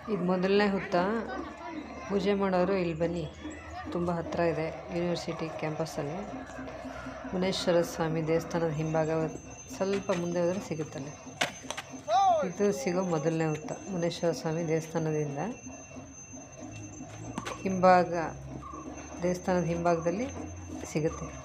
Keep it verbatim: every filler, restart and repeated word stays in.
ಇದು ಮೊದಲನೇ ಹುತ್ತ. ಪೂಜೆ ಮಾಡೋರು ಇಲ್ಲಿ ಬನ್ನಿ, ತುಂಬ ಹತ್ತಿರ ಇದೆ ಯೂನಿವರ್ಸಿಟಿ ಕ್ಯಾಂಪಸ್ಸಲ್ಲಿ. ಮುನೇಶ್ವರ ಸ್ವಾಮಿ ದೇವಸ್ಥಾನದ ಹಿಂಭಾಗ ಸ್ವಲ್ಪ ಮುಂದೆ ಹೋದರೆ ಸಿಗುತ್ತಲ್ಲ. ಇದು ಸಿಗೋ ಮೊದಲನೇ ಹುತ್ತ ಮುನೇಶ್ವರ ಸ್ವಾಮಿ ದೇವಸ್ಥಾನದಿಂದ ಹಿಂಭಾಗ, ದೇವಸ್ಥಾನದ ಹಿಂಭಾಗದಲ್ಲಿ ಸಿಗುತ್ತೆ.